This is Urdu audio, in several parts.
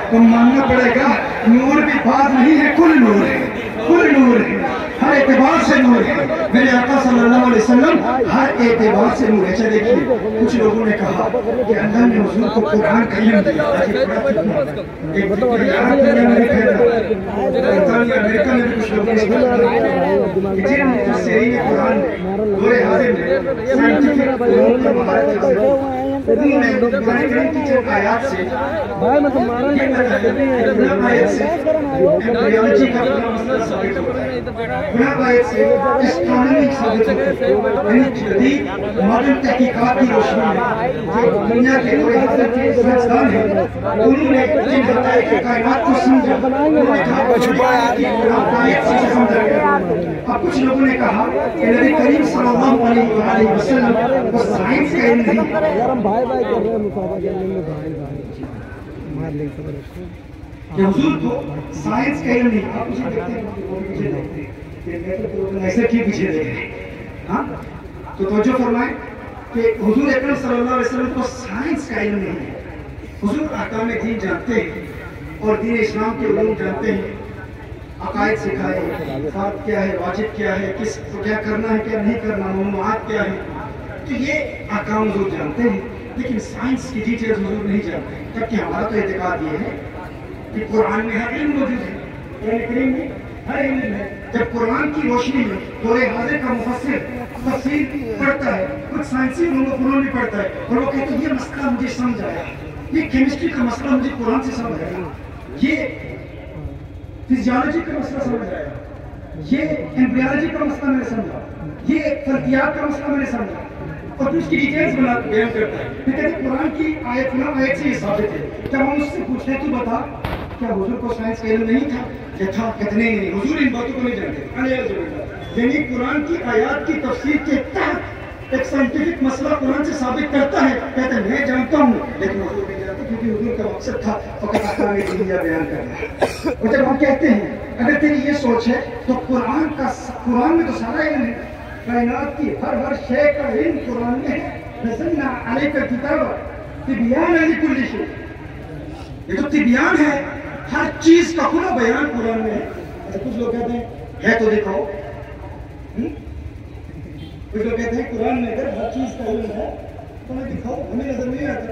تو ماننا پڑے گا نور بھی بعض نہیں ہے، کل نور ہے، کل نور ہے، ہر اعتبار سے نور ہے۔ میرے آقا صلی اللہ علیہ وسلم ہر اعتبار سے نور ہے۔ اچھا دیکھیے، کچھ لوگوں نے کہا کہ اللہ نے حضور کو قرآن کا علم دیا۔ ایک امریکہ میں بھی کچھ لوگوں نے کہا کہ جن مفسرین قرآن دور حاضر میں سائنٹیفک علوم کا مہارت حاصل کی، انہوں نے قرآن کریم کی جن آیات سے ایمبریولوجی کا پورا مسئلہ ثابت ہوتا ہے، قرآن آیت سے اسٹرانومی ثابت ہوتا ہے، یعنی جدید ماڈرن تحقیقات کی روشنی میں جو دنیا کے دور حاضر کے سائنسدان ہیں انہوں نے جن حقائق کائنات کو سمجھا، انہوں نے کہا کہ قرآن آیت سے سمجھا گیا۔ اب کچھ لوگوں نے کہا کہ نبی کریم صلی اللہ علیہ وسلم کو سائنس کا علم نہیں، کہ حضور کو سائنس کا علم نہیں۔ آپ مجھے دیکھتے ہیں ایسے کی پیچھے دیکھ رہے ہیں، ہاں تو توجہ فرمائیں کہ حضور اکرم صلی اللہ علیہ وسلم کو سائنس کا علم نہیں ہے۔ حضور احکام دین جانتے ہیں اور دین اسلام کے علوم جانتے ہیں، عقائد سکھائے، فرض کیا ہے، واجب کیا ہے، کس کو کیا کرنا ہے کیا نہیں کرنا، ممنوعات کیا ہے، تو یہ احکام حضور جانتے ہیں، لیکن سائنس کی ڈیٹیلز حضور نہیں جانتے۔ جبکہ ہمارا تو اعتقاد یہ ہے کہ قرآن میں ہر علم موجود ہے، قرآن کریم میں ہر علم ہے۔ جب قرآن کی روشنی میں دور حاضر کا مفسر تفسیر پڑھتا ہے، کچھ سائنسی علوم و فنون بھی پڑھتا ہے اور وہ کہتے ہیں یہ مسئلہ مجھے سمجھ آیا، یہ کیمسٹری کا مسئلہ مجھے قرآن سے سمجھ آیا، یہ فزیالوجی کا مسئلہ سمجھ آیا، یہ ایمبریولوجی کا مسئلہ میں نے سمجھا، یہ فلکیات کا مسئلہ میں نے سمجھا، اور پھر اس کی ڈیٹیلز بیان کرتا ہے۔ پھر کہتے ہیں قرآن کی آیت فلاں آیت سے یہ ثابت ہے۔ جب ہم اس سے پوچھتے ہیں تو بتا کیا حضور کو سائنس کا علم نہیں تھا؟ کہ تھا، کتنے نہیں، حضور ان باتوں کو نہیں جانتے۔ یعنی قرآن کی آیات کی تفسیر کے تحت ایک سائنٹیفک مسئلہ قرآن سے ثابت کرتا ہے، کہتے ہیں میں جانتا ہوں لیکن حضور نہیں جانتے، کیونکہ حضور کا مقصد تھا فقط احکام دینیہ بیان کرنا۔ اور جب ہم کہتے ہیں اگر تیری یہ سوچ ہے تو قرآن میں تو سارا علم ہے، کائنات کی ہر شے کا علم قرآن میں ہے۔ نزلنا علیک الکتاب تبیانا لکل شیء، یہ تو تبیان ہے، ہر چیز کا کھلا بیان قرآن میں ہے۔ کچھ لوگ کہتے ہیں ہے تو دکھاؤ، کچھ لوگ کہتے ہیں قرآن میں اگر ہر چیز کا علم ہے تو ہمیں دکھاؤ، ہمیں نظر نہیں آتا۔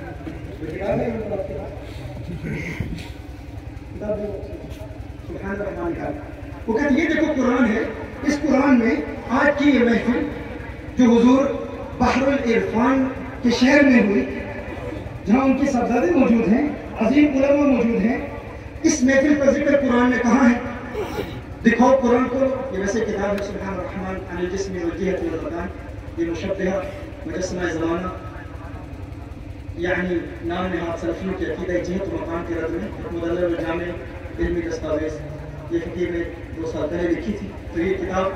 وہ کہتے ہیں یہ دیکھو قرآن ہے، اس قرآن میں آج کی یہ محفل جو حضور بحر العرفان کے شہر میں ہوئی، جہاں ان کے صاحبزادے موجود ہیں، عظیم علماء موجود ہیں، اس محفل کا ذکر قرآن میں کہاں ہے؟ دکھاؤ قرآن کو۔ یہ ویسے کتاب ہے سبحان الرحمن عن الجسم والجہت والمکان، یہ مشبہہ مجسمہ زمانہ، یعنی نام نہاد سلفیوں کی عقیدہ جہت و مکان کے رد میں مدلل و جامع علمی دستاویز، یہ فقیر نے 2 سال پہلے لکھی تھی۔ تو یہ کتاب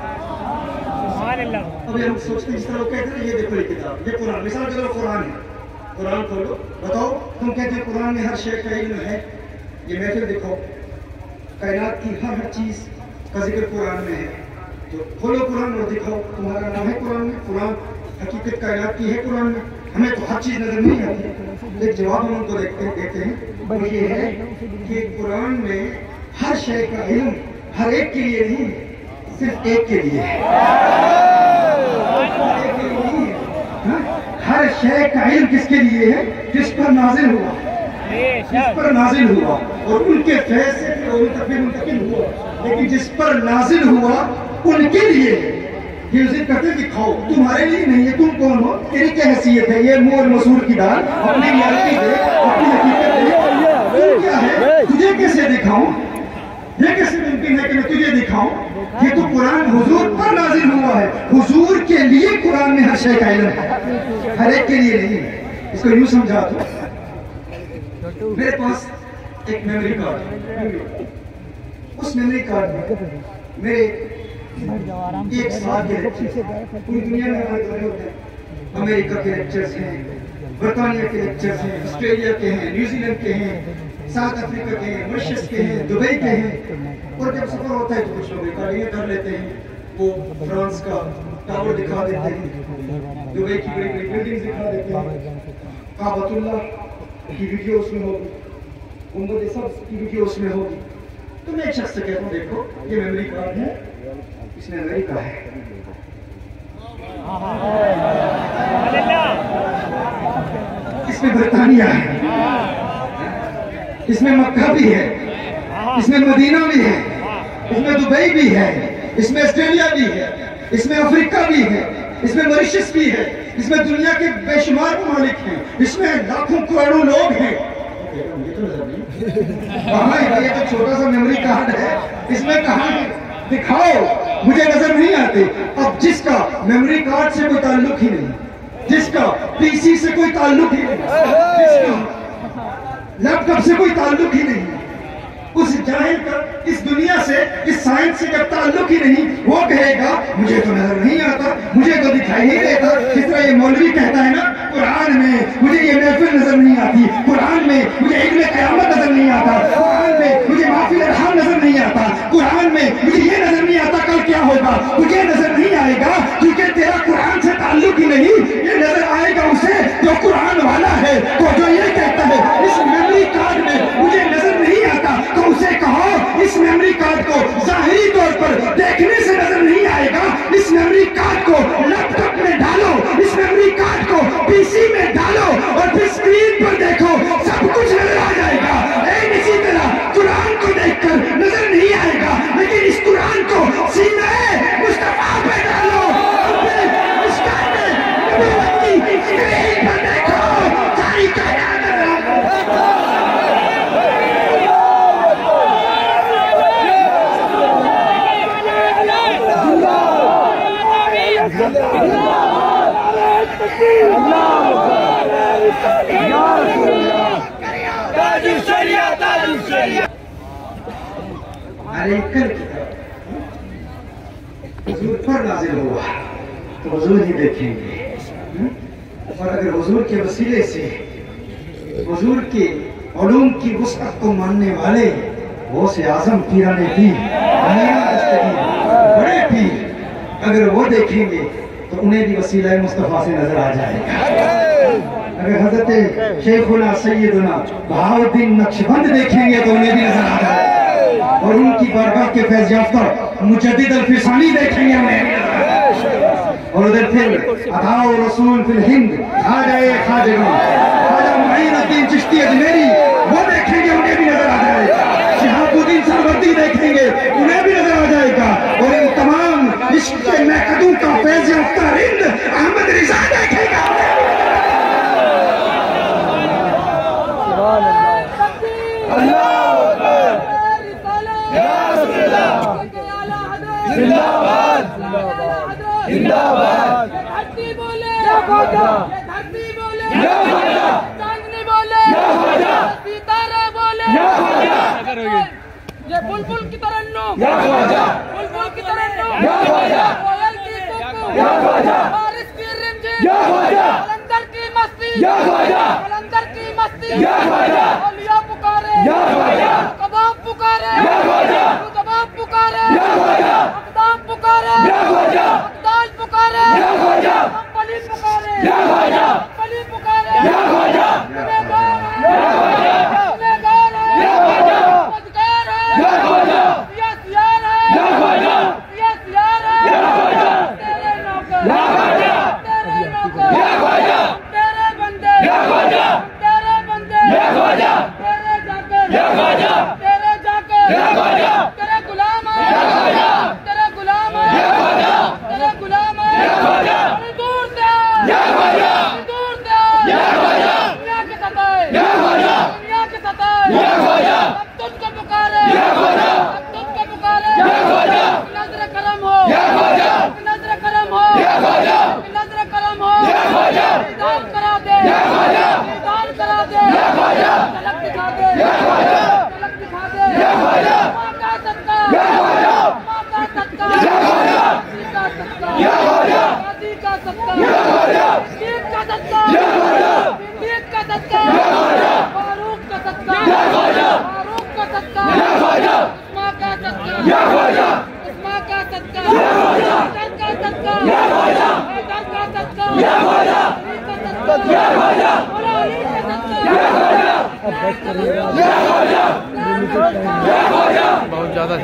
اب ہم سوچتے ہیں جس طرح وہ کہتے ہیں یہ دیکھو یہ کتاب، یہ قرآن، مثال کے طور قرآن ہے، قرآن کھولو بتاؤ، تم کہتے ہیں قرآن میں ہر شے کا علم ہے، یہ محفل دیکھو کائنات کی ہر چیز کا ذکر قرآن میں ہے، تو کھولو قرآن اور دکھاؤ تمہارا نام ہے قرآن میں، قرآن حقیقت کائنات کی ہے قرآن میں، ہمیں تو ہر چیز نظر نہیں آتی۔ ایک جواب ہم ان کو دیتے ہیں وہ یہ ہے کہ قرآن میں ہر شے کا علم ہر ایک کے لیے نہیں، صرف ایک کے لیے ہے۔ ہر شے کا علم کس کے لیے ہے؟ جس پر نازل ہوا، جس پر نازل ہوا اور ان کے فیض سے منتقل ہوا، لیکن جس پر نازل ہوا ان کے لیے ہے۔ یہ ذکر کرتے دکھاؤ، تمہارے لیے نہیں ہے، تم کون ہو، تیری کیا حیثیت ہے، یہ مور مسور کی دال، اپنی ریالٹی دے، اپنی حقیقت دے، تم کیا ہے، تجھے کیسے دکھاؤں، یہ کیسے ممکن ہے کہ میں تجھے دکھاؤں؟ یہ تو قرآن حضور پر نازل ہوا ہے، حضور کے لیے قرآن میں ہر شے کا علم ہے، ہر ایک کے لیے نہیں۔ اس کو یوں سمجھا تو میرے پاس ایک میموری کارڈ ہے، اس میموری کارڈ میں میرے 1 سال کے لیکچرز، پوری دنیا میں ہمارے دورے ہوتے ہیں، امریکہ کے لیکچرز ہیں، برطانیہ کے لیکچرز ہیں، آسٹریلیا کے ہیں، نیوزی لینڈ کے ہیں، ساؤتھ افریقہ کے ہیں، مریشس کے ہیں، دبئی کے ہیں، اور جب سفر ہوتا ہے تو کچھ لوگ ریکارڈنگ کر لیتے ہیں، وہ فرانس کا ٹاور دکھا دیتے ہیں، دبئی کی بڑی بڑی بلڈنگز دکھا دیتے ہیں، کعبۃ اللہ کی ویڈیو اس میں ہوگی، उम्मत सब की वीडियो उसमें होगी। तो मैं एक शख्स से कहता हूँ, देखो ये मेमोरी कार्ड है, इसमें अमेरिका है, इसमें बरतानिया है, इसमें मक्का भी है, इसमें मदीना भी है, इसमें दुबई भी है, इसमें ऑस्ट्रेलिया भी है, इसमें अफ्रीका भी है, इसमें मॉरिशस भी है, इसमें दुनिया के बेशुमार ममालिक हैं, इसमें लाखों करोड़ों लोग हैं। ये तो नजर नहीं, ये तो छोटा सा मेमोरी कार्ड है, इसमें कहां दिखाओ, मुझे नजर नहीं आते। अब जिसका मेमोरी कार्ड से कोई ताल्लुक ही नहीं, जिसका पीसी से कोई ताल्लुक ही नहीं, जिसका लैपटॉप से कोई ताल्लुक ही नहीं, उस जाहिल का इस दुनिया से, इस साइंस से जब ताल्लुक ही नहीं, वो कहेगा मुझे तो नजर नहीं आता, मुझे तो दिखाई नहीं देता। जिस तरह ये मौलवी कहता है ना, कुरान में मुझे ये महफिल नजर नहीं आती, कुरान में मुझे इल्म क़यामत नजर नहीं आता, कुरान में मुझे माफिल अरहाम नजर नहीं आता, कुरान में मुझे ये नजर नहीं आता कल क्या होगा, तुझे नजर नहीं आएगा क्योंकि तेरा कुरान से ताल्लुक ही नहीं। ये नजर आएगा उसे जो कुरान वाला है। तो जो ये कहता है इस मेमोरी कार्ड में मुझे नजर नहीं आता, तो उसे कहो इस मेमोरी कार्ड को जाहिरी तौर पर देखने से नजर नहीं आएगा, इस मेमोरी कार्ड को लैपटॉप में डालो, इस मेमोरी कार्ड को पीसी में डालो और फिर स्क्रीन पर देखो, सब कुछ नजर आ जाएगा। इसी तरह कुरान को देखकर नजर नहीं आएगा, लेकिन इस कुरान को सीने मुस्तफा पे डालो और फिर उसका नबूवत की स्क्रीन पर देखो, सारी कायनात नजर आ हुजूर पर नाज़िल हुआ तो हुजूर ही देखेंगे, और अगर हुजूर के वसीले से हुजूर के उलूम की वुसअत को मानने वाले गौसे आज़म पीराने पीर बड़े पीर अगर वो देखेंगे तो उन्हें भी वसीला मुस्तफा से नजर आ जाएगा। अगर हजरत शेखुना सैयदना बहाउद्दीन नक्शबंद देखेंगे तो उन्हें भी नजर आ जाएगा, और उनकी बारगाह के फैज़ याफ्ता मुजद्दिद अल-फिसानी देखेंगे उन्हें। और उधर फिर अताओ रसूल फिल हिंद खाजा मुईनुद्दीन चिश्ती अजमेरी वो देखेंगे, उन्हें भी नजर आ जाएगा। शिहाबुद्दीन सरवर्दी देखेंगे, उन्हें भी नजर आ जाएगा। और इन तमाम इश्क के महकदूम का फैज़ याफ्ता रिंद अहमद रिजा देखेगा। जिंदाबाद जिंदाबाद, धरती बोले धरती बोले, चांदनी बोले, सितारे बोले, ये बुलबुल की तरन्नुम, बुलबुल की तरन्नुम, कोयल की कुकू, बारिश की रिमझिम, कलंदर की मस्ती, कलंदर की मस्ती, औलिया पुकारे, कबाब पुकारे, कबाब पुकारे, अक़दाम पुकारे, अक़दाल पुकारे, कंपली पुकारे, कंपली पुकारे, गुनहगार है, गुनहगार है, बदकार है, सियार है, सियार है, तेरे नौकर, तेरे नौकर, तेरे बंदे, तेरे बंदे, तेरे जाकर, तेरे जाकर, तेरे गुलाम है, तेरे गुलाम है, तेरे गुलाम है, दूर से दूर से दुनिया के सताए, दुनिया के सताए, अब तुझको पुकारे, अब तुझको पुकारे, नजर करम हो, नजर करम हो, नजर करम हो, दीदार करा दे, दीदार करा दे, झलक दिखा दे, झलक दिखा दे, माँ का सदका, माँ का सदका, दादी का सदका, दादी का सदका, दीद का सदका, दीद का सदका, फारूक का सदका, फारूक का सदका, उस्मा का सदका, उस्मा का सदका, हैदर का सदका, हैदर का सदका, अली का सदका, और अली का सदका, बहुत ज़्यादा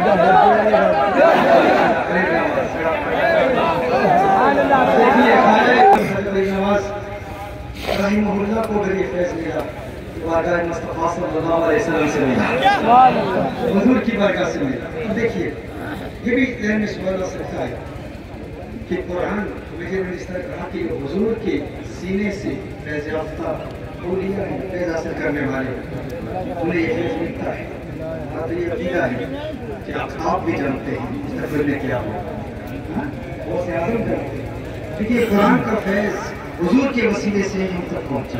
रहीमहुल्लाह को अगर ये फैज़ मिला वाक़ई मुस्तफ़ा सल्लल्लाहु अलैहि वसल्लम से मिला, हुज़ूर की बरकत से मिला। तो देखिए ये भी ज़हन में सवाल आ सकता है कि कुरान मुझे इस तरह कहा कि हुज़ूर के सीने से फैज़ याफ्ता औलिया हैं, फैज़ हासिल करने वाले, उन्हें ये फैज़ मिलता है। और ये अक़ीदा है कि आप भी जानते हैं मुस्तक़बिल में क्या होगा, वो से आज़म करते हैं। देखिए कुरान का फैज़ हुज़ूर के वसीले से हम तक पहुँचा।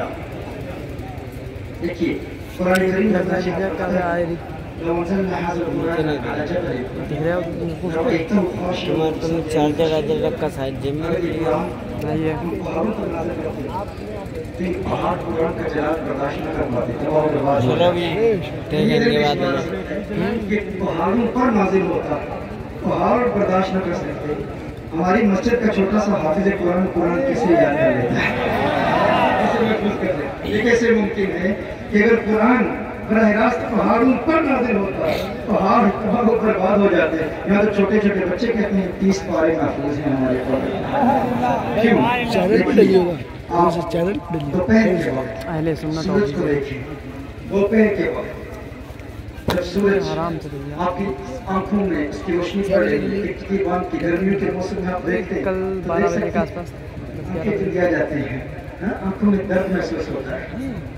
देखिए कुरान करीम में चार्जर वार्जर रखा साइड जिम में चलो भी ट्रेन के बाद पहाड़ों पर नाज़िल होता, पहाड़ बर्दाश्त न कर सकते। हमारी मस्जिद का छोटा सा हाफिज़ कुरान कैसे याद कर लेता है, कैसे महफूज कर लेता है? ये कैसे मुमकिन है कि अगर कुरान बराह रास्त पहाड़ों पर नाज़िल होता है, पहाड़ बर्बाद हो जाते हैं। यहाँ तो छोटे छोटे बच्चे कहते हैं 30 पारे महफूज हैं हमारे पास। क्यों? चैनल पे डली होगा, चैनल पे डली। दोपहर के वक्त सूरज को देखिए, दोपहर के वक्त जब सूरज आपकी आंखों में इसकी रोशनी पड़ेगी, की गर्मियों के मौसम में आप देखते हैं कल 12 बजे के आसपास आंखें जल जाती हैं, आंखों में दर्द महसूस होता है।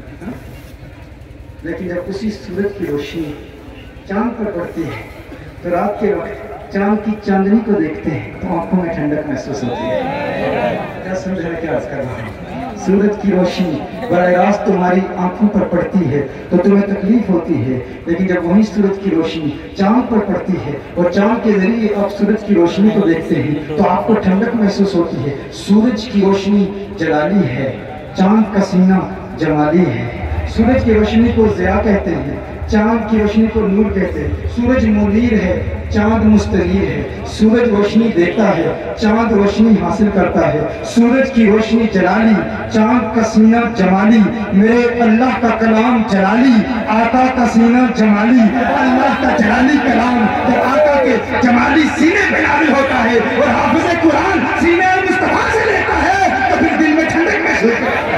लेकिन जब उसी सूरज की रोशनी चांद पर पड़ती है तो रात के वक्त चांद की चांदनी को देखते हैं तो आंखों में ठंडक महसूस होती है। क्या समझ रहे क्या कर रहा है? सूरज की रोशनी बराह रास्त तुम्हारी आंखों पर पड़ती है तो तुम्हें तकलीफ होती है, लेकिन जब वही सूरज की रोशनी चांद पर पड़ती है और चांद के जरिए आप सूरज की रोशनी को देखते हैं तो आपको ठंडक महसूस होती है। सूरज की रोशनी जलाली है, चांद का सीना जमाली है। सूरज की रोशनी को ज़िया कहते हैं, चांद की रोशनी को नूर कहते हैं। सूरज मुनीर है, चांद मुस्तनीर है। सूरज रोशनी देता है, चांद रोशनी हासिल करता है। सूरज की रोशनी जलाली, चांद का सीना जमाली। मेरे अल्लाह का कलाम जलाली, आका का सीना जमाली। अल्लाह का जलाली कलाम तो आका के जमाली सीने पे नाज़िल होता है और हाफिज़ कुरान सीने मुस्तफ़ा से लेता है तो फिर दिल में ठंडक महसूस होता है।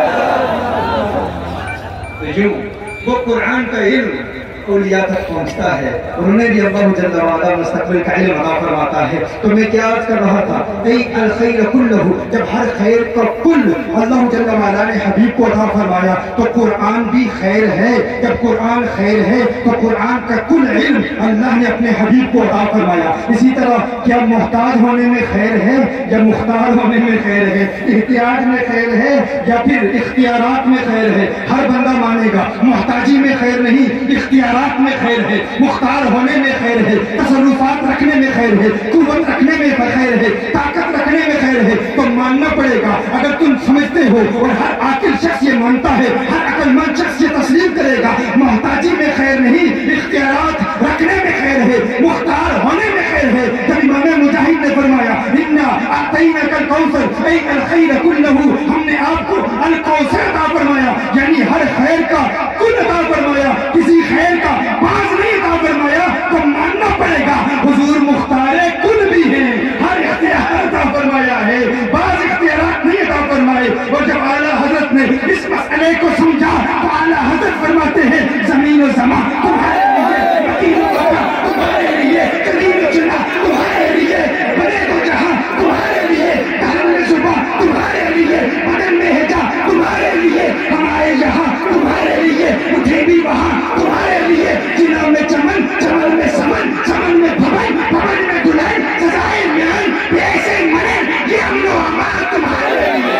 यूं वो कुरान का इल्म औलिया तक पहुंचता है, उन्होंने भी अल्लाह जल्ल वाला मुस्तक़बिल का इल्म अता फरमाता है। तो मैं क्या अर्ज कर रहा था, ऐ अल खैर कुल्लहु, जब हर खैर का कुल अल्लाह जल्ल वाला ने हबीब को अता फरमाया तो कुरान भी खैर है। जब कुरान खैर है तो कुरान का कुल इल्म अल्लाह ने अपने हबीब को अता फरमाया। इसी तरह क्या मोहताज होने में खैर है या मुख्तार होने में खैर है, इख्तियार में खैर है या फिर इख्तियारात में खैर है? हर बंदा मानेगा मोहताजी में खैर नहीं, इख्तियारात में खैर है। मुख्तार होने में खैर है, तसर्रुफात रखने में खैर है, कुव्वत रखने में खैर है, ताकत रखने में खैर है। तो मानना पड़ेगा, अगर तुम समझते हो और हर आकिल शख्स ये मानता है, हर अक्लमंद शख्स ये तस्लीम करेगा, मोहताजी में खैर नहीं, इख्तियारात रखने में खैर है, मुख्तार होने में खैर है। जब इमाम मुजाहिद ने फरमाया इन्ना अतैना कल कौसर ऐ अल खैर कुल्लहु, हमने आपको अल कौसर अता फरमाया, यानी हर खैर का कुल अता फरमाया, किसी खैर का बाज नहीं अता फरमाया। तो मानना पड़ेगा हुजूर मुख्तारे कुल भी है, हर इख्तियार अता फरमाया है, बाज इख्तियारात नहीं अता फरमाए। और जब आला हजरत ने इस मसले को समझा तो आला हजरत फरमाते हैं जमीन और ज़मा तुम्हारे लिए, मकीन और वफा तुम्हारे लिए, करीम और चुना तुम्हारे लिए, बने तो जहां तुम्हारे लिए, धर्म में सुबह तुम्हारे लिए, बदन में हिजा तुम्हारे लिए, हमारे यहाँ तुम्हारे लिए, उठे भी वहाँ तुम्हारे लिए, जिना में चमन, चमन में समन, समन में भवन, भवन में दुल्हन, सजाए म्यान, ऐसे मनन, ये अमनो अमान तुम्हारे लिए,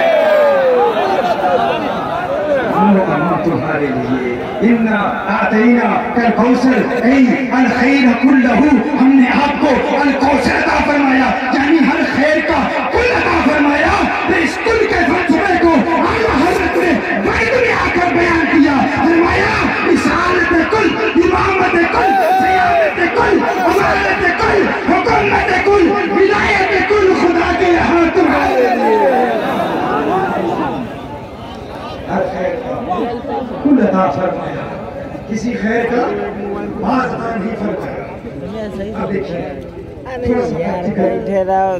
अमनो अमान तुम्हारे लिए। इन्ना आतैना कल कौसर ऐ अल खैर कुल्लहु, हमने आपको अल कौसर अता फरमाया, यानी हर खैर का कुल अता फरमाया। तो इस कुल के फलसफे को आला हज़रत ने बैत में आकर बयान किया, फरमाया इसालत कुल, इमामत कुल, क़यामत कुल, अमानत कुल, हुकूमत कुल, विलायत कुल, खुदा के यहाँ तुम्हारे लिए हर खैर का कुल عطا فرمایا, کسی خیر کا باز عطا نہیں فرمایا. اب دیکھیے تھوڑا سا ٹھہرا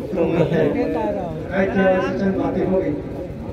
چند باتیں ہو گئی.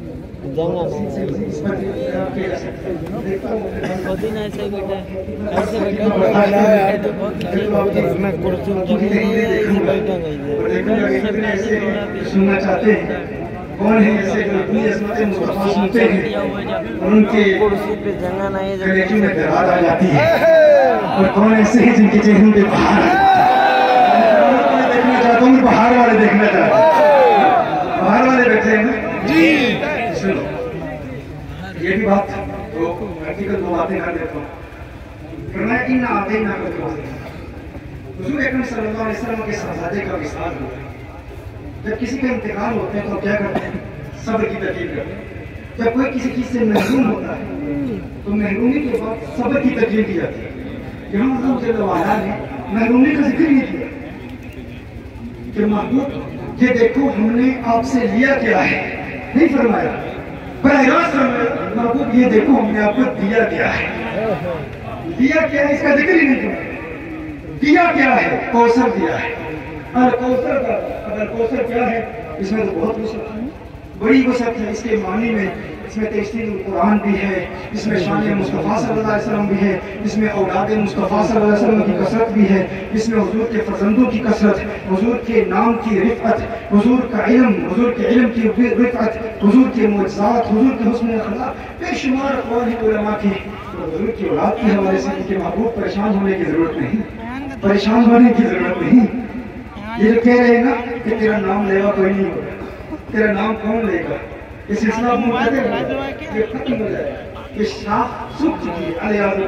سننا چاہتے ہیں کون ہے ایسے جو اپنی عظمت مصطفیٰ سنتے ہیں اور ان کے کلیجوں میں دراز آ جاتی ہے, اور کون ایسے ہیں جن کے چہروں پہ بہار دیکھنا چاہتا ہوں, بہار والے دیکھنا چاہتا ہوں. بہار والے بیٹھے ہیں نا جی. سنو یہ بھی بات تو حقیقت دو باتیں کر دیتا ہوں. فرمایا کہ نہ آتے نہ کرتے ہوتے. حضور اکرم صلی اللہ علیہ وسلم کے شہزادے کا وصال ہوتا ہے. جب کسی کا انتقال ہوتا ہے تو کیا کرتے ہیں؟ صبر کی تکلیف کرتے ہیں. جب کوئی کسی چیز سے محروم ہوتا ہے تو محرومی کے بعد صبر کی تکلیف دی جاتی ہے. یہاں اللہ جل وعلا نے محرومی کا ذکر نہیں کیا کہ محبوب یہ دیکھو ہم نے آپ سے لیا کیا ہے, نہیں فرمایا. براہ راست فرمایا محبوب یہ دیکھو ہم نے آپ کو دیا کیا ہے. دیا کیا ہے اس کا ذکر ہی نہیں کیا. دیا کیا ہے؟ کوثر دیا ہے. کوثر کا اگر کوثر کیا ہے اس میں تو بہت وسعت ہے, بڑی وسعت ہے. اس کے معنی میں اس میں تفسیر القرآن بھی ہے, اس میں شان مصطفیٰ صلی اللہ علیہ وسلم بھی ہے, اس میں اولاد مصطفیٰ صلی اللہ علیہ وسلم کی کثرت بھی ہے, اس میں حضور کے فرزندوں کی کثرت, حضور کے نام کی رفعت, حضور کا علم, حضور کے علم کی رفعت, حضور کے معجزات, حضور کے حسن اخلاق, بے شمار اقوال علماء کی. حضور کی اولاد کے حوالے سے کہ محبوب پریشان ہونے کی ضرورت نہیں, پریشان ہونے کی ضرورت نہیں. یہ جو کہہ رہے ہیں نا کہ تیرا نام لے گا کوئی نہیں ہوگا, تیرا نام کون لے گا, یہ سلسلہ یہ ختم ہو جائے گا. یہ شاخ سوکھ چکی ہے علیہ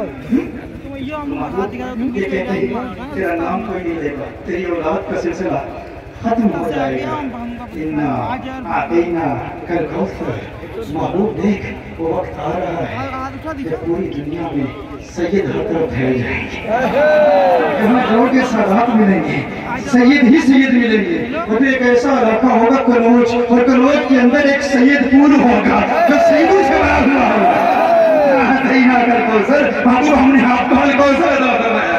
یہ کہتے ہیں تیرا نام کوئی نہیں لے گا, تیری اولاد کا سلسلہ ختم ہو جائے گا. انا اعطینا کالکوثر. محبوب دیکھ وہ وقت آ رہا ہے کہ پوری دنیا میں سید ہر طرف پھیل جائیں گے. یہاں جاؤ گے سادات ملیں گے, سید ہی سید ملیں گے. اور ایک ایسا علاقہ ہوگا کنوج, اور کنوج کے اندر ایک سید پول ہوگا جو سیدوں سے بنا ہوا ہوگا. اعطینا کالکوثر. محبوب ہم نے آپ کو الکوثر عطا فرمایا.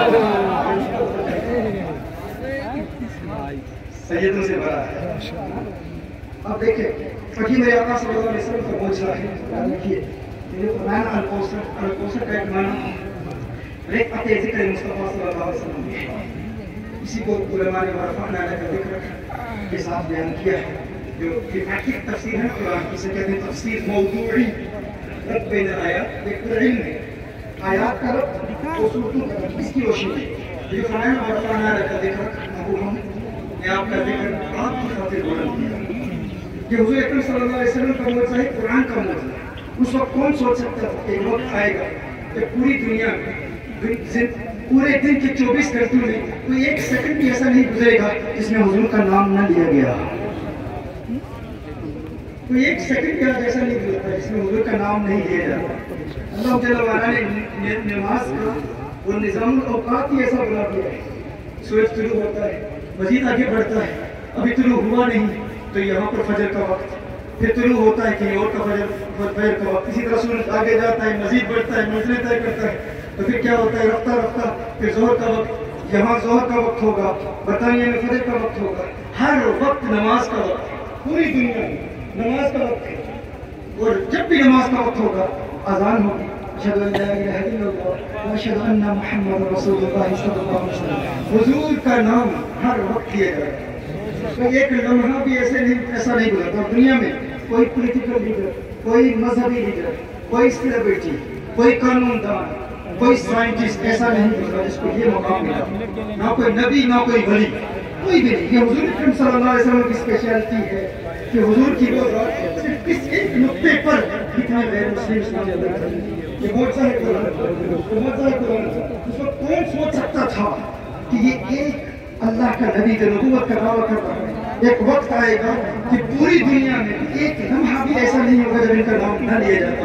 سیدوں سے بڑا ہے. اب دیکھیں فقیر میرے آقا صلی اللہ علیہ وسلم کا معجزہ ہے. دیکھیے میرے فرمایا الکوثر, الکوثر کا ایک معنی رفعت ذکر مصطفیٰ صلی اللہ علیہ وسلم ہے. اسی کو علماء نے ورفعنا لک ذکرک کے ساتھ بیان کیا ہے, جو رفعت تفسیر ہے قرآن کی, اسے کہتے ہیں تفسیر موضوعی. رب بین آیات ایک علم ہے, آیات کا رب اور صورتوں کا رب, اس کی روشنی ہے. جو فرمایا ورفعنا لک ذکرک, محبوب نے آپ کا ذکر آپ کی خاطر بلند کیا. کہ حضور اکرم صلی اللہ علیہ وسلم کا معجزہ ہے, قرآن کا معجزہ ہے. اس وقت کون سوچ سکتا تھا کہ وقت آئے گا کہ پوری دنیا میں پورے دن کے 24 گھنٹوں میں کوئی ایک سیکنڈ بھی ایسا نہیں گزرے گا جس میں حضور کا نام نہ لیا گیا. کوئی ایک سیکنڈ بھی ایسا نہیں گزرتا جس میں حضور کا نام نہیں لیا جاتا. اللہ جل وعلا نے نماز کا وہ نظام الاوقات ہی ایسا بنا دیا ہے. سورج طلوع ہوتا ہے, مزید آگے بڑھتا ہے, ابھی طلوع ہوا نہیں تو یہاں پر فجر کا وقت, پھر طلوع ہوتا ہے کہیں اور کا فجر کا وقت. اسی طرح سورج آگے جاتا ہے, مزید بڑھتا ہے, منزلیں طے کرتا ہے, تو پھر کیا ہوتا ہے رفتہ رفتہ پھر ظہر کا وقت, یہاں ظہر کا وقت ہوگا, برطانیہ میں فجر کا وقت ہوگا. ہر وقت نماز کا وقت, پوری دنیا میں نماز کا وقت ہے. اور جب بھی نماز کا وقت ہوگا اذان ہوگی, اشہد ان لا الہ الا اللہ واشہد ان محمد رسول اللہ صلی اللہ علیہ وسلم. حضور کا نام ہر وقت لیا جائے گا. ایک لمحہ بھی ایسا نہیں گزرتا دنیا میں. کوئی پولیٹیکل لیڈر, کوئی مذہبی لیڈر, کوئی سیلیبریٹی, کوئی قانون دان, کوئی سائنٹسٹ ایسا نہیں گزرا جس کو یہ مقام ملا. نہ کوئی نبی نہ کوئی ولی, کوئی بھی نہیں. یہ حضور اکرم صلی اللہ علیہ وسلم کی اسپیشلٹی ہے کہ حضور کی وہ ذات صرف اس ایک نقطے پر کتنے غیر مسلم اسلام میں بیٹھے. یہ معجزہ ہے قرآن. اس وقت کون سوچ سکتا تھا کہ یہ ایک اللہ کا نبی جو نبوت کا دعویٰ کرتا ہے, ایک وقت آئے گا کہ پوری دنیا میں ایک لمحہ بھی ایسا نہیں ہوگا جب ان کا نام نہ لیا جاتا.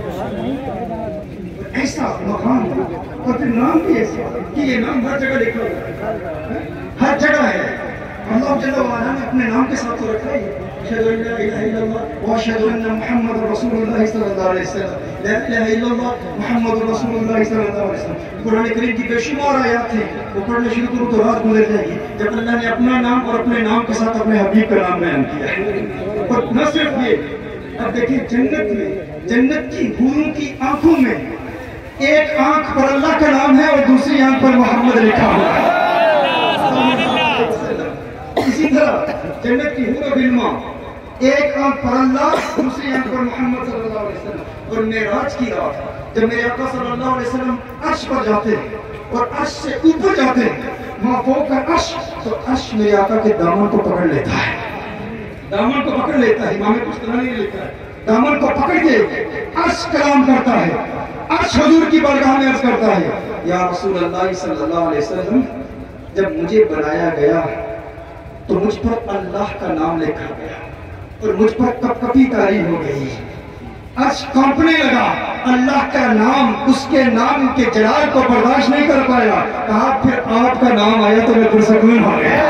ایسا مقام ہوگا, اور پھر نام بھی ایسا کہ یہ نام ہر جگہ لکھا ہوگا, ہر جگہ ہے. اللہ جل وعلا نے اپنے نام کے ساتھ تو رکھا ہے اشہد ان لا الہ الا اللہ واشہد ان محمد رسول اللہ صلی اللہ علیہ وسلم لا الہ الا اللہ محمد رسول اللہ صلی اللہ علیہ وسلم. قرآن کریم کی بے شمار آیات ہیں وہ پڑھنے شروع کروں تو رات گزر جائے گی جب اللہ نے اپنا نام اور اپنے نام کے ساتھ اپنے حبیب کا نام بیان کیا ہے. اور نہ صرف یہ، اب دیکھیں جنت میں جنت کی حوروں کی آنکھوں میں ایک آنکھ پر اللہ کا نام ہے اور دوسری آنکھ پر محمد لکھا ہوا ہے. اسی طرح جنت کی حور و غلمان ایک آنکھ پر اللہ دوسری آنکھ پر محمد صلی اللہ علیہ وسلم. اور معراج کی رات جب میرے آقا صلی اللہ علیہ وسلم عرش پر جاتے ہیں اور عرش سے اوپر جاتے ہیں وہاں فوق کا عرش، تو عرش میرے آقا کے دامن کو پکڑ لیتا ہے، دامن کو پکڑ لیتا ہے. امام قسطلانی نے لکھا ہے دامن کو پکڑ کے عرش کلام کرتا ہے، عرش حضور کی بارگاہ میں عرض کرتا ہے یا رسول اللہ صلی اللہ علیہ وسلم جب مجھے بنایا گیا تو مجھ پر اللہ کا نام لکھا گیا اور مجھ پر کپ کپی طاری ہو گئی، عرش کانپنے لگا. اللہ کا نام اس کے نام کے جلال کو برداشت نہیں کر پایا، کہا پھر آپ کا نام آیا تو میں پرسکون ہو گیا.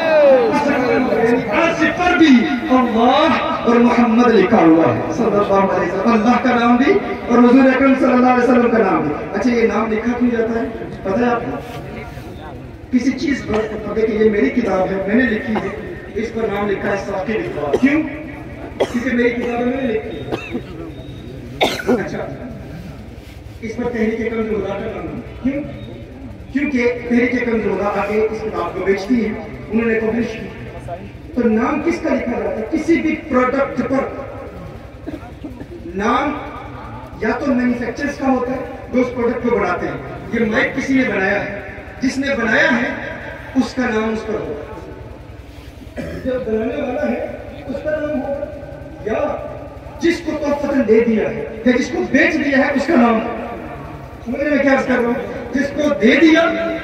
عرش پر بھی اللہ اور محمد لکھا ہوا ہے صلی اللہ علیہ وسلم، اللہ کا نام بھی اور حضور اکرم صلی اللہ علیہ وسلم کا نام بھی. اچھا یہ نام لکھا کیوں جاتا ہے پتہ ہے آپ کو؟ کسی چیز پر دیکھیں یہ میری کتاب ہے میں نے لکھی ہے، اس پر نام لکھا ہے ساقی لکھا. کیوں؟ کیونکہ میری کتاب ہے میں نے لکھی ہے. اچھا اس پر تحریک کنز الہدیٰ کا نام کیوں؟ کیونکہ تحریک کنز الہدیٰ آگے اس کتاب کو بیچتی ہے، انہوں نے پبلش کی. تو نام کس کا لکھا جاتا ہے؟ کسی بھی پروڈکٹ پر نام یا تو مینوفیکچرز کا ہوتا ہے جو اس پروڈکٹ کو بناتے ہیں. یہ مائک کسی نے بنایا ہے، جس نے بنایا ہے اس کا نام اس پر ہوگا، جو بنانے والا ہے اس کا نام ہوگا، یا جس کو تحفتاً دے دیا ہے یا جس کو بیچ دیا ہے اس کا نام. سمجھنے میں کیا عرض کر رہا ہوں؟ جس کو دے دیا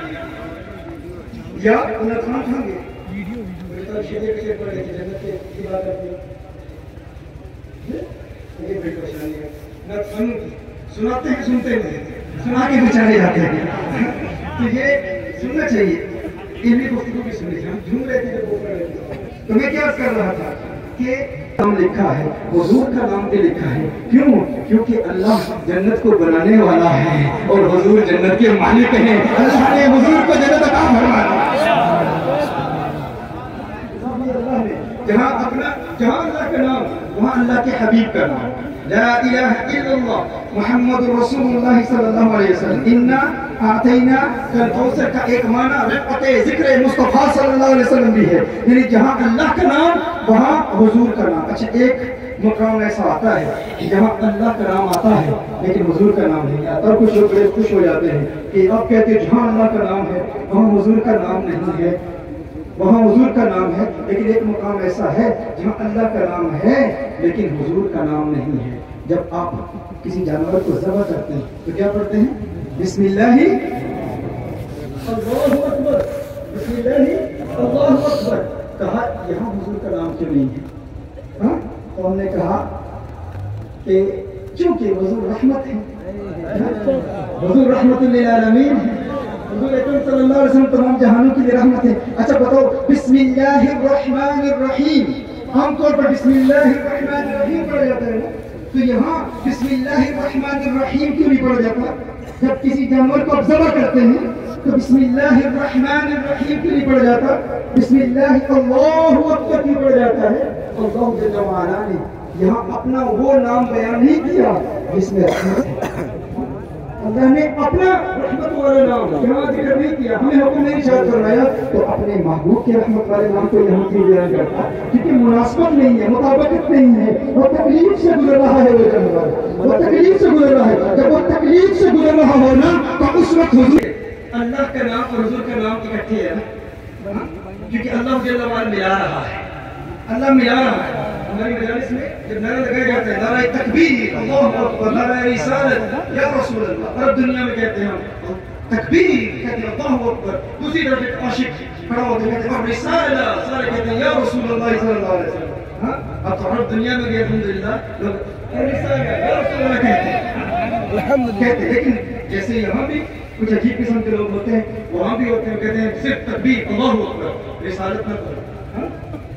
یا انہیں کھانا کھائیں گے سناتے ہیں سنتے ہیں سنا کے بچانے جاتے ہیں. تو یہ سننا چاہیے، علمی گفتگو بھی سننی چاہیے. ہم جھوم رہے تھے جب وہ کر رہے تھے تو میں کیا عرض کر رہا تھا کہ نام لکھا ہے، حضور کا نام بھی لکھا ہے. کیوں؟ کیونکہ اللہ جنت کو بنانے والا ہے اور حضور جنت کے مالک ہیں. اللہ نے حضور کو جنت عطا فرمایا. جہاں اللہ کا نام وہاں اللہ کے حبیب کا نام. لا الہ الا اللہ محمد رسول اللہ صلی اللہ علیہ وسلم. انا اعطینا الکوثر کا ایک معنی رفعت ذکر مصطفیٰ صلی اللہ علیہ وسلم بھی ہے، یعنی جہاں اللہ کا نام وہاں حضور کا نام. اچھا ایک مقام ایسا آتا ہے جہاں اللہ کا نام آتا ہے لیکن حضور کا نام نہیں آتا، اور کچھ لوگ بڑے خوش ہو جاتے ہیں کہ اب کہتے ہیں جہاں اللہ کا نام ہے وہاں حضور کا نام نہیں ہے، وہاں حضور کا نام ہے. لیکن ایک مقام ایسا ہے جہاں اللہ کا نام ہے لیکن حضور کا نام نہیں ہے. جب آپ کسی جانور کو ذبح کرتے ہیں تو کیا پڑھتے ہیں؟ بسم اللہ اللہ اکبر، بسم اللہ اللہ اکبر. کہا یہاں حضور کا نام کیوں نہیں ہے؟ ہاں تو ہم نے کہا کہ چونکہ حضور رحمت ہے، حضور رحمت للعالمین ہے، حضور اکرم صلی اللہ علیہ وسلم تمام جہانوں کے لیے رحمت ہے. اچھا بتاؤ بسم اللہ الرحمن الرحیم، عام طور پر بسم اللہ الرحمن الرحیم پڑھا جاتا ہے، تو یہاں بسم اللہ الرحمن الرحیم کیوں نہیں پڑھا جاتا؟ جب کسی جانور کو آپ ذبح کرتے ہیں تو بسم اللہ الرحمن الرحیم کیوں نہیں پڑھا جاتا؟ بسم اللہ اللہ اکبر کیوں پڑھا جاتا ہے؟ اللہ جل وعلا نے یہاں اپنا وہ نام بیان نہیں کیا جس میں رحمت ہے. اللہ نے اپنا رحمت والا نام یہاں ذکر نہیں کیا، ہمیں حکم نہیں ارشاد فرمایا تو اپنے محبوب کے رحمت والے نام کو یہاں کیوں بیان کرتا؟ کیونکہ مناسبت نہیں ہے، مطابقت نہیں ہے، وہ تکلیف سے گزر رہا ہے، وہ تکلیف سے گزر رہا ہے. جب وہ تکلیف سے گزر رہا ہو نا تو اس وقت حضور اللہ کا نام اور حضور کا نام اکٹھے ہے، کیونکہ اللہ جل وعلا ملا رہا ہے، اللہ ملا رہا ہے. ہماری مجالس میں جب نعرہ لگایا جاتا ہے نعرہ تکبیر اللہ اکبر، نعرہ رسالت یا رسول اللہ، عرب دنیا میں کہتے ہیں تکبیر، کہتے ہیں اللہ اکبر. دوسری طرف ایک عاشق کھڑا ہوتے ہیں کہتے ہیں رسالہ، سارے کہتے ہیں یا رسول اللہ صلی اللہ علیہ وسلم. ہاں اب تو عرب دنیا میں بھی الحمدللہ لوگ رسالہ یا رسول اللہ کہتے ہیں، لیکن جیسے یہاں بھی کچھ عجیب قسم کے لوگ ہوتے ہیں وہاں بھی ہوتے ہیں، کہتے ہیں صرف تکبیر اللہ اکبر، رسالت نہ کرو.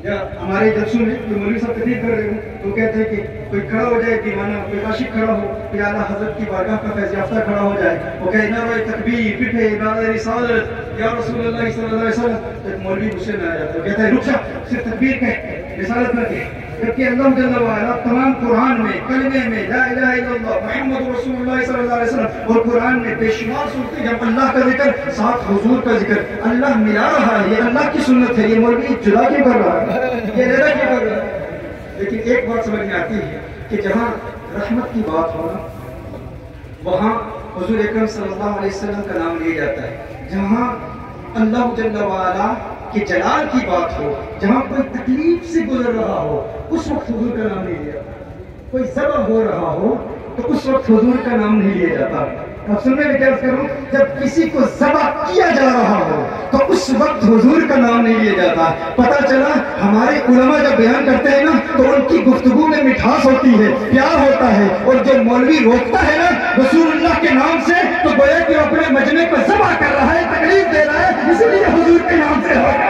یا ہمارے جلسوں میں کوئی مولوی صاحب تقریر کر رہے ہوں تو کہتے ہیں کہ کوئی کھڑا ہو جائے دیوانہ، کوئی عاشق کھڑا ہو، کوئی اعلیٰ حضرت کی بارگاہ کا فیض یافتہ کھڑا ہو جائے، وہ کہے نعرہ تکبیر، پٹھے نعرہ رسالت یا رسول اللہ صلی اللہ علیہ وسلم، تو ایک مولوی غصے میں آ جاتا ہے، وہ کہتا ہے رک جا، صرف تکبیر کہہ، رسالت نہ کہہ، جبکہ اللہ جل وعلا تمام قرآن میں کلمے میں لا الہ الا اللہ محمد رسول اللہ صلی اللہ علیہ وسلم اور قرآن میں بے شمار صورتیں جب اللہ کا ذکر ساتھ حضور کا ذکر اللہ ملا رہا ہے، یہ اللہ کی سنت ہے، یہ مولوی جدا کیوں کر رہا ہے، یہ لینا کیوں کر رہا ہے؟ لیکن ایک بات سمجھ میں آتی ہے کہ جہاں رحمت کی بات ہونا وہاں حضور اکرم صلی اللہ علیہ وسلم کا نام لیا جاتا ہے، جہاں اللہ جل وعلا کہ جلال کی بات ہو، جہاں کوئی تکلیف سے گزر رہا ہو اس وقت حضور کا نام نہیں لیا، کوئی ذبح ہو رہا ہو تو اس وقت حضور کا نام نہیں لیا جاتا۔ اب سننے میں کیا کروں، جب کسی کو ذبح کیا جا رہا ہو تو اس وقت حضور کا نام نہیں لیا جاتا۔ پتہ چلا ہمارے علماء جب بیان کرتے ہیں نا تو ان کی گفتگو میں مٹھاس ہوتی ہے، پیار ہوتا ہے، اور جو مولوی روکتا ہے نا رسول اللہ کے نام سے تو گویا کہ اپنے مجمع کو ذبح کر رہا ہے، تکلیف دے رہا ہے، اسی لیے حضور کے نام سے ہوگا،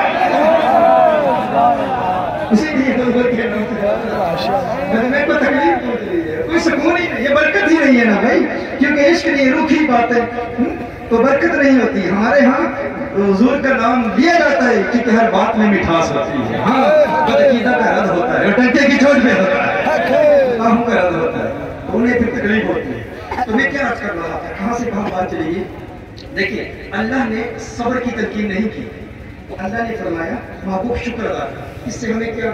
اسی لیے حضور کے نام سے مجمع کو تکلیف پہنچ رہی ہے، کوئی سکون ہی نہیں، یہ برکت ہی نہیں ہے نا بھائی، کیونکہ عشق نہیں روکھی بات ہے تو برکت نہیں ہوتی۔ ہمارے ہاں حضور کا نام لیا جاتا ہے کیونکہ ہر بات میں مٹھاس ہوتی ہے، ہاں بدعقیدہ کا رد ہوتا ہے، ٹنکے کی چوٹ پہ ہوتا ہے، کام کا رد ہوتا ہے، تو انہیں پھر تکلیف ہوتی ہے۔ تو میں کیا عرض کر رہا تھا، کہاں سے کہاں بات چلی گئی؟ دیکھیے اللہ نے صبر کی تلقین نہیں کی، اللہ نے فرمایا محبوب شکر ادا کر، اس سے ہمیں کیا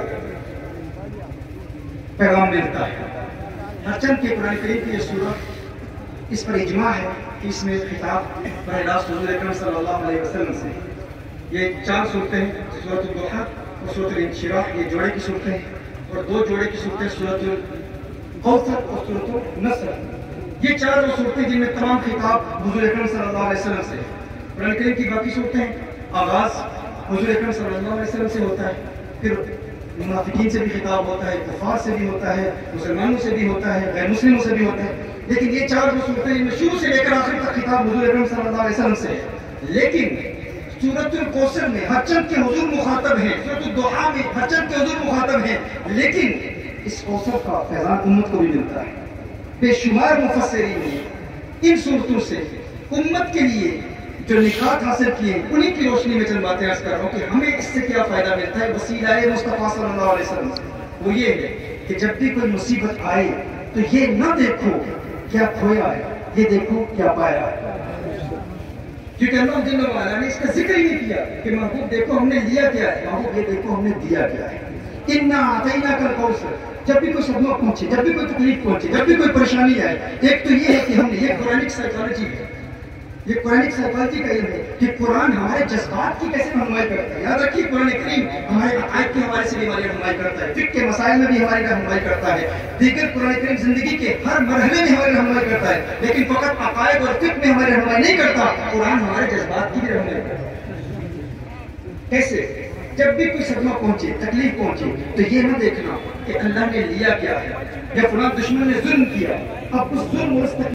پیغام ملتا ہے؟ ہر چند کے قرآن کریم کی یہ سورہ اس پر اجماع ہے کہ اس میں خطاب براہ راست حضور اکرم صلی اللہ علیہ وسلم سے، یہ 4 صورتیں ہیں، سورۃ الضحیٰ اور سورۃ الانشراح، یہ جوڑے کی صورتیں ہیں، اور 2 جوڑے کی صورتیں سورۃ الکوثر اور سورۃ النصر، یہ 4 وہ صورتیں جن میں تمام خطاب حضور اکرم صلی اللہ علیہ وسلم سے۔ قرآن کریم کی باقی صورتیں آغاز حضور اکرم صلی اللہ علیہ وسلم سے ہوتا ہے، پھر منافقین سے بھی خطاب ہوتا ہے، کفار سے بھی ہوتا ہے، مسلمانوں سے بھی ہوتا ہے، غیر مسلموں سے بھی ہوتا ہے، لیکن یہ 4 جو صورتیں ان میں شروع سے لے کر آخر تک خطاب حضور اکرم صلی اللہ علیہ وسلم سے ہے۔ لیکن سورۃ الکوثر میں ہر چند کے حضور مخاطب ہیں، سورۃ الضحیٰ میں ہر چند کے حضور مخاطب ہیں، لیکن اس کوثر کا فیضان امت کو بھی ملتا ہے۔ بے شمار مفسرین نے ان صورتوں سے امت کے لیے جو نکات حاصل کیے انہی کی روشنی میں چند باتیں عرض کر رہا ہوں کہ ہمیں اس سے کیا فائدہ ملتا ہے وسیلہ مصطفیٰ صلی اللہ علیہ وسلم سے۔ وہ یہ ہے کہ جب بھی کوئی مصیبت آئے تو یہ نہ دیکھو کیا کھویا ہے، یہ دیکھو کیا پایا ہے، کیونکہ اللہ جل وعلا نے اس کا ذکر ہی نہیں کیا کہ محبوب دیکھو ہم نے لیا کیا ہے، محبوب یہ دیکھو ہم نے دیا کیا ہے۔ اِنَّا أَعْطَيْنَاكَ الْكَوْثَرَ، جب بھی کوئی صدمہ پہنچے، جب بھی کوئی تکلیف پہنچے، جب بھی کوئی پریشانی آئے، ایک تو یہ ہے کہ ہم نے، یہ قرآنک سائیکالوجی ہے، یہ قرآنک سائیکالوجی کا علم ہے کہ قرآن ہمارے جذبات کی کیسے رہنمائی کرتا ہے۔ یاد رکھیے قرآن کریم ہمارے عقائد کے حوالے سے بھی ہماری رہنمائی کرتا ہے، فقہ کے مسائل میں بھی ہماری رہنمائی کرتا ہے، دیگر قرآن کریم زندگی کے ہر مرحلے میں ہماری رہنمائی کرتا ہے، لیکن فقط عقائد اور فقہ میں ہماری رہنمائی نہیں کرتا، قرآن ہمارے جذبات کی بھی رہنمائی کرتا ہے۔ کیسے؟ جب بھی کوئی صدمہ پہنچے، تکلیف پہنچے تو یہ نہ دیکھنا کہ اللہ نے لیا کیا ہے یا فلاں دشمن نے ظلم کیا، اب اس ظلم